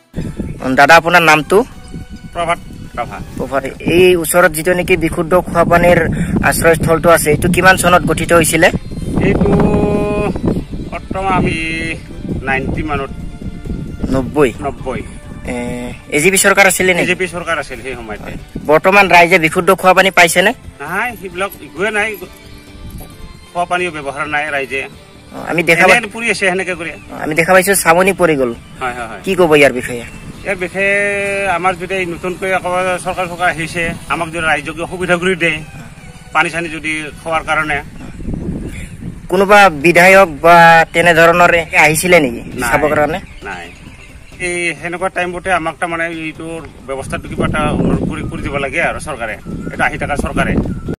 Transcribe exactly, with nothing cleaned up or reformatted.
দাদা আপোনাৰ নামটো? প্ৰভাত ৰাভা। প্ৰভাত, এই ওচৰত যিটো নেকি বিশুদ্ধ খোৱা পানীৰ আশ্ৰয়স্থলটো আছে এইটো কিমান চনত গঠিত হৈছিলে? এইটো বৰ্তমান আমি নাইনটি মানত নব্বৈ নব্বৈ এজিপি চৰকাৰ আছিলে নে? এজিপি চৰকাৰ আছিল সেই সময়তে। বৰ্তমান ৰাইজে বিশুদ্ধ খোৱা পানী পাইছেনে? নাই, সেইবিলাক একোৱে নাই, খোৱা পানীও ব্যৱহাৰ নাই ৰাইজে। আমি দেখা পৰি আছে সেনেকে কৰি আমি দেখা পাইছো চামনি পৰি গ'ল। হয় হয় হয়। কি ক'ব ইয়াৰ বিষয়ে? ইয়াৰ বিষয়ে আমাৰ যদি নতুনকৈ চৰকাৰ চৰকাৰ আহিছে, আমাক যদি ৰাইজক সুবিধা কৰি দিয়ে পানী চানী যদি খোৱাৰ কাৰণে। কোনোবা বিধায়ক বা তেনেধৰণৰ আহিছিলে নেকি চাবৰ কাৰণে? নাই, এই সেনেকুৱা টাইমতে আমাক তাৰমানে এইটোৰ ব্যৱস্থাটো কিবা এটা কৰি দিব লাগে আৰু চৰকাৰে, এটা আহি থকা চৰকাৰে।